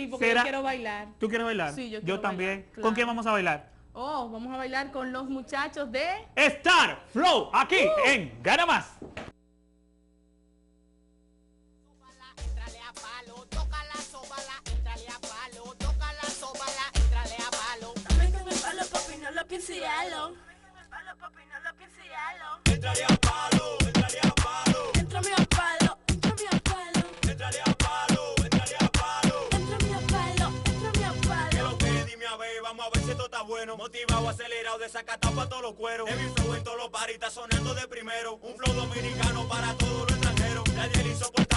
Sí, porque yo quiero bailar. ¿Tú quieres bailar? Sí, yo quiero también. bailar, claro. ¿Con quién vamos a bailar? Oh, vamos a bailar con los muchachos de Star Flow, aquí en Gana Más. Pincialo. Entrale a palo, entrale a palo. Entrame a palo, entrame a palo. Entrale a palo, entrale a palo. Entrame a palo, entrame a palo. Que lo que dime a ver, vamos a ver si esto está bueno. Motivado, acelerado, desacatado para todos los cueros. Heavy flow en todos los paris, está sonando de primero. Un flow dominicano para todos los extranjeros. Nadie le hizo por